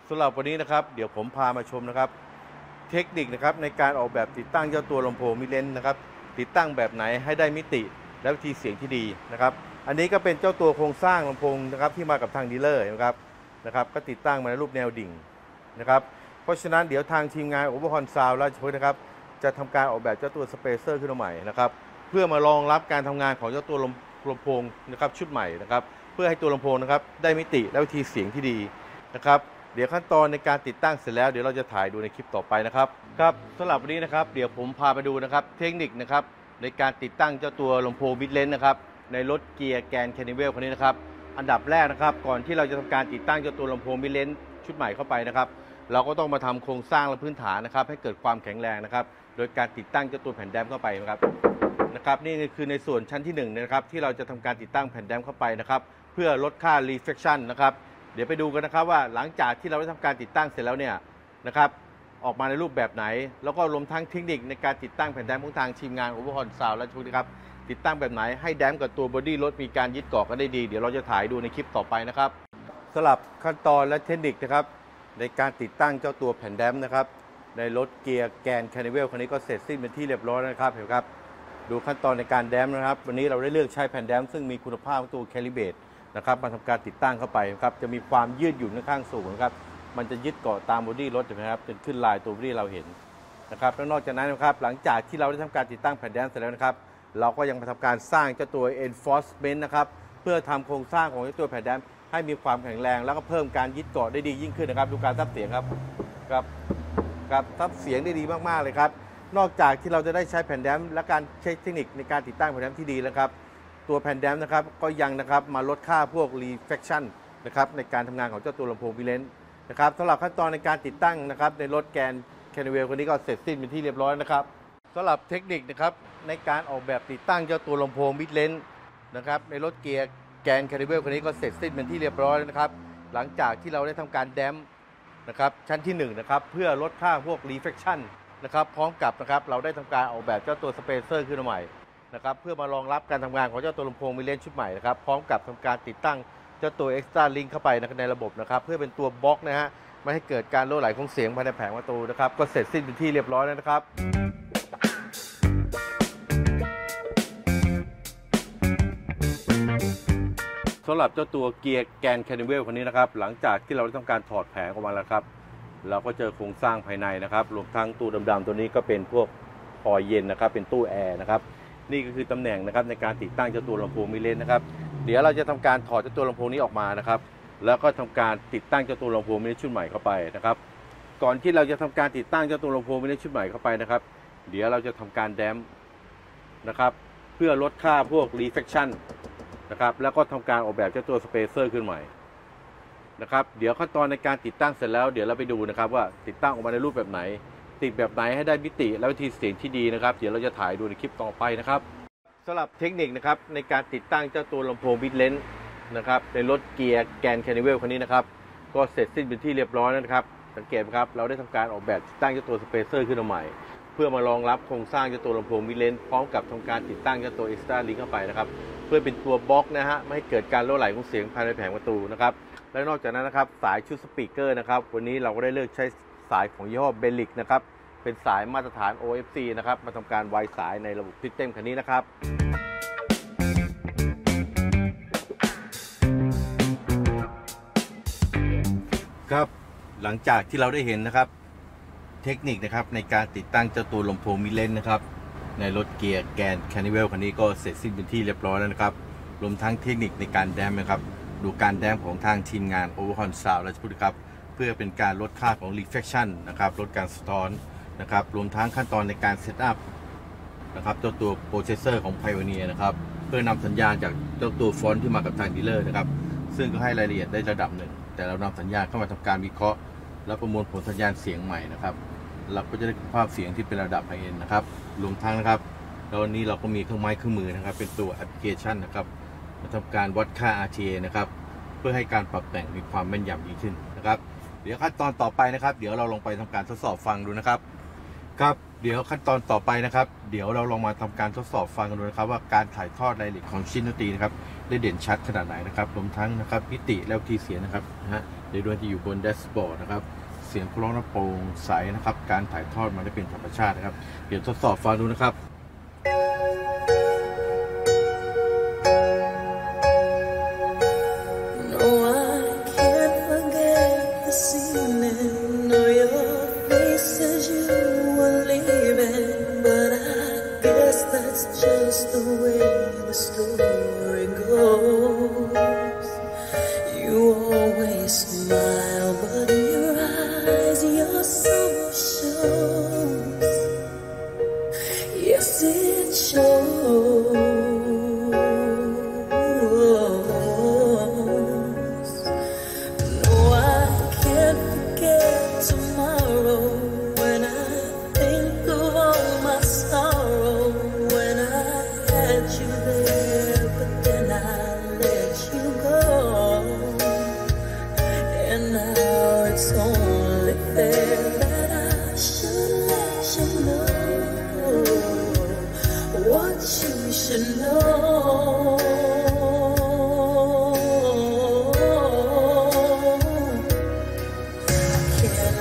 สำหรับวันนี้นะครับเดี๋ยวผมพามาชมนะครับเทคนิคนะครับในการออกแบบติดตั้งเจ้าตัวลำโพงมิดเลนนะครับติดตั้งแบบไหนให้ได้มิติและวิธีเสียงที่ดีนะครับอันนี้ก็เป็นเจ้าตัวโครงสร้างลำโพงนะครับที่มากับทางดีลเลอร์นะครับก็ติดตั้งมาในรูปแนวดิ่งนะครับเพราะฉะนั้นเดี๋ยวทางทีมงานโอเวอร์ฮอนซาวด์ราชพฤกษ์นะครับจะทำการออกแบบเจ้าตัวสเปเซอร์ขึ้นมาใหม่นะครับเพื่อมารองรับการทำงานของเจ้าตัวลำโพงนะครับชุดใหม่นะครับเพื่อให้ตัวลำโพงนะครับได้มิติและวิธีเสียงที่ดีนะครับเดี๋ยวขั้นตอนในการติดตั้งเสร็จแล้วเดี๋ยวเราจะถ่ายดูในคลิปต่อไปนะครับสำหรับวันนี้นะครับเดี๋ยวผมพาไปดูนะครับเทคนิคนะครับในการติดตั้งเจ้าตัวลำโพงมิดเลนนะครับในรถเกียร์แกนแคนิเวลคันนี้นะครับอันดับแรกนะครับก่อนที่เราจะทำการติดตั้งเจ้าตัวลำโพงมิดเลนชุดใหม่เข้าไปนะครับเราก็ต้องมาทำโครงสร้างและพื้นฐานนะครับให้เกิดความแข็งแรงนะครับโดยการติดตั้งเจ้าตัวแผ่นแดมเข้าไปนะครับนี่คือในส่วนชั้นที่1นะครับที่เราจะทำการติดตั้งแผ่นแดมเข้าไปนะครับเพื่อลดค่า reflection นะครับเดี๋ยวไปดูกันนะครับว่าหลังจากที่เราได้ทำการติดตั้งเสร็จแล้วเนี่ยนะครับออกมาในรูปแบบไหนแล้วก็รวมทั้งเทคนิคในการติดตั้งแผ่นแดมของทางทีมงานโอเวอร์ฮอนซาวด์และชุดนะครับติดตั้งแบบไหนให้แดมกับตัวบอดี้รถมีการยึดเกาะกันได้ดีเดี๋ยวเราจะถ่ายดูในคลิปต่อไปนะครับสำหรับขั้นตอนและเทคนิคนะครับในการติดตั้งเจ้าตัวแผ่นแดมนะครับในรถเกียร์แกนแคนิเวลคันนี้ก็เสร็จสิ้นเป็นที่เรียบร้อยแล้วนะครับเห็นครับดูขั้นตอนในการแดมนะครับวันนี้เราได้เลือกใช้แผ่นแดมซึ่งมีคุณภาพของตัวแคลิเบรตนะครับมาทำการติดตั้งเข้าไปครับจะมีความยืดหยุ่นค่อนข้างสูงนะครับมันจะยึดเกาะตามบอดี้รถนะครับจนขึ้นลายตัวบอดี้เราเห็นนะครับแล้วนอกจากนั้นนะครับหลังจากที่เราได้ทำการติดตั้งแผ่นแดมเสร็จแล้วนะครับเราก็ยังมาทำการสร้างเจ้าตัว enforcement นะครับเพื่อทำโครงสร้างของเจ้าตัวแผ่นแดมให้มีความแข็งแรงแล้วก็เพิ่มการยึดเกาะได้ดียิ่งขึ้นนะครับดูการซับเสียงครับซับเสียงได้ดีมากๆเลยครับนอกจากที่เราจะได้ใช้แผ่นแดมและการใช้เทคนิคในการติดตั้งแผ่นแดมที่ดีแล้วครับตัวแผ่นแดมนะครับก็ยังนะครับมาลดค่าพวก reflection นะครับในการทำงานของเจ้าตัวลำโพงมิดเลนนะครับสำหรับขั้นตอนในการติดตั้งนะครับในรถแกนแคนิเวลคนนี้ก็เสร็จสิ้นเป็นที่เรียบร้อยนะครับสำหรับเทคนิคนะครับในการออกแบบติดตั้งเจ้าตัวลำโพงมิดเลนนะครับในรถเกียร์แกนแคนิเวลคนนี้ก็เสร็จสิ้นเป็นที่เรียบร้อยนะครับหลังจากที่เราได้ทำการแดมนะครับชั้นที่1นะครับเพื่อลดค่าพวก reflection นะครับพร้อมกับนะครับเราได้ทำการออกแบบเจ้าตัวสเปเซอร์ขึ้นมาใหม่นะครับเพื่อมารองรับการทำงานของเจ้าตัวลำโพงมิดเลนชุดใหม่นะครับพร้อมกับทำการติดตั้งเจ้าตัว Extra Link เข้าไปในระบบนะครับเพื่อเป็นตัวบล็อกนะฮะไม่ให้เกิดการรั่วไหลของเสียงภายในแผงประตูนะครับก็เสร็จสิ้นเป็นที่เรียบร้อยแล้วนะครับสำหรับเจ้าตัวเกียร์แกนแคนิเวลคนนี้นะครับหลังจากที่เราได้ทำการถอดแผงออกมาแล้วครับเราก็เจอโครงสร้างภายในนะครับรวมทั้งตู้ดำๆตัวนี้ก็เป็นพวกคอยเย็นนะครับเป็นตู้แอร์นะครับนี่ก็คือตำแหน่งนะครับในการติดตั้งเจ้าตัวลำโพงมิดเลนนะครับเดี๋ยวเราจะทำการถอดเจ้าตัวลำโพงนี้ออกมานะครับแล้วก็ทำการติดตั้งเจ้าตัวลำโพงมิดเลนชุดใหม่เข้าไปนะครับก่อนที่เราจะทำการติดตั้งเจ้าตัวลำโพงมิดเลนชุดใหม่เข้าไปนะครับเดี๋ยวเราจะทำการแดมนะครับเพื่อลดค่าพวก reflection นะครับแล้วก็ทำการออกแบบเจ้าตัวสเปเซอร์ขึ้นใหม่นะครับเดี๋ยวขั้นตอนในการติดตั้งเสร็จแล้วเดี๋ยวเราไปดูนะครับว่าติดตั้งออกมาในรูปแบบไหนติดแบบไหนให้ได้มิติและวิธีเสียงที่ดีนะครับเดี๋ยวเราจะถ่ายดูในคลิปต่อไปนะครับสำหรับเทคนิคนะครับในการติดตั้งเจ้าตัวลำโพงมิดเลนนะครับในรถเกียร์แกนแคนิเวลคันนี้นะครับก็เสร็จสิ้นเป็นที่เรียบร้อยแล้วนะครับสังเกตไหมครับเราได้ทำการออกแบบติดตั้งเจ้าตัวสเปเซอร์ขึ้นมาใหม่เพื่อมารองรับโครงสร้างเจ้าตัวลำโพงมิดเลนพร้อมกับทำการติดตั้งเจ้าตัว Extra Link เข้าไปนะครับเพื่อเป็นตัวบล็อกนะฮะไม่ให้เกิดการรั่วไหลของเสียงภายในแผงประตูนะครับและนอกจากนั้นนะครับสายชุดสปีกเกอร์นะครับวันนี้เราก็ได้เลือกใช้สายของยี่ห้อเบลิกนะครับเป็นสายมาตรฐาน OFC นะครับมาทำการไวสายในระบบซิสเต็มคันนี้นะครับครับหลังจากที่เราได้เห็นนะครับเทคนิคนะครับในการติดตั้งเจ้าตัวลำโพงมิดเลนนะครับในรถเกียร์แกนแคนิเวลคันนี้ก็เสร็จสิ้นเป็นที่เรียบร้อยแล้วนะครับรวมทั้งเทคนิคในการแดมนะครับดูการแดมของทางทีมงานโอเวอร์ฮอนซาวด์ราชพฤกษ์ครับเพื่อเป็นการลดค่าของ reflection นะครับลดการสะท้อนนะครับรวมทั้งขั้นตอนในการเซตอัพนะครับเจ้าตัวโปรเซสเซอร์ของ Pioneer นะครับเพื่อนำสัญญาณจากเจ้าตัวฟอนต์ที่มากับทางดีลเลอร์นะครับซึ่งก็ให้รายละเอียดได้ระดับหนึ่งแต่เรานำสัญญาณเข้ามาทำการวิเคราะห์และประมวลผลสัญญาณเสียงใหม่นะครับเราก็จะได้ภาพเสียงที่เป็นระดับไฮเอ็นด์นะครับรวมทั้งนะครับแล้ววันนี้เราก็มีเครื่องไม้เครื่องมือนะครับเป็นตัวแอปพลิเคชันนะครับมาทำการวัดค่า RTA นะครับเพื่อให้การปรับแต่งมีความแม่นยำยิ่งขึ้นนะครับเดี๋ยวขั้นตอนต่อไปนะครับเดี๋ยวเราลงไปทำการทดสอบฟังดูนะครับเดี๋ยวขั้นตอนต่อไปนะครับเดี๋ยวเราลองมาทำการทดสอบฟังกันดูนะครับว่าการถ่ายทอดรายละเอียดของชิ้นดนตรีนะครับได้เด่นชัดขนาดไหนนะครับรวมทั้งนะครับมิติและวิธีเสียงนะครับโดยที่อยู่บนแดชบอร์ดนะครับเสียงร้องโปร่งใสนะครับการถ่ายทอดมาได้เป็นธรรมชาตินะครับเดี๋ยวทดสอบฟังดูนะครับ Just the way the story goes. You always smile, but in your eyes your soul shows. Yes, it shows. No, I can't forget tomorrow when I think of all my sorrow. You there, but then I let you go, and now it's only fair that I should let you know what you should know. I can't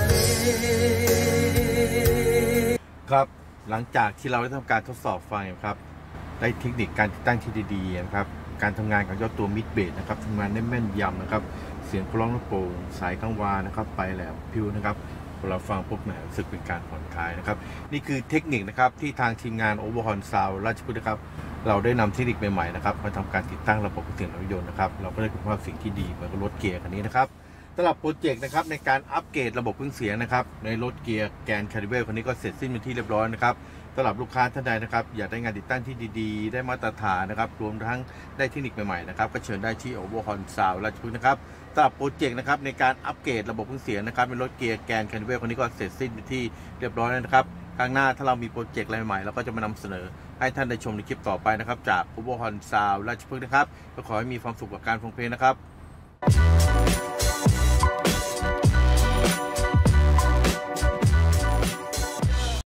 live. ครับหลังจากที่เราได้ทำการทดสอบฟังครับได้เทคนิคการติดตั้งที่ดีๆนะครับการทำงานของเจ้าตัวมิดเบสนะครับทำงานได้แม่นยำนะครับเสียงร้องโปร่งสายกังวานนะครับไปแหลมพิวนะครับเราฟังปุ๊บแหมรู้สึกเป็นการผ่อนคลายนะครับนี่คือเทคนิคนะครับที่ทางทีมงาน Overhorn Sound ราชพฤกษ์นะครับเราได้นำเทคนิคใหม่ๆนะครับมาทำการติดตั้งระบบเสียงรถยนต์นะครับเราก็ได้คุณภาพเสียงที่ดีเหมือนกับรถเกียร์คันนี้นะครับสำหรับโปรเจกต์นะครับในการอัปเกรดระบบเครื่องเสียงนะครับในรถเกียร์แกนคาริเวลคันนี้ก็เสร็จสิ้นเป็นที่เรียบร้อยนะครับสำหรับลูกค้าท่านใดนะครับอยากได้งานติดตั้งที่ดีๆได้มาตรฐานนะครับรวมทั้งได้เทคนิคใหม่ๆนะครับก็เชิญได้ที่ Overhorn Sound ราชพฤกษ์นะครับสำหรับโปรเจกต์นะครับในการอัปเกรดระบบเครื่องเสียงนะครับเป็นรถเกียร์แกนคาริเวลคันนี้ก็เสร็จสิ้นเป็นที่เรียบร้อยแล้วนะครับครั้งหน้าถ้าเรามีโปรเจกต์อะไรใหม่เราก็จะมานำเสนอให้ท่านได้ชมในคลิปต่อไปนะครับจาก Overhorn Sound ราชพฤกษ์นะครับก็ขอให้มีความสุขกับการฟังเพลงนะครับ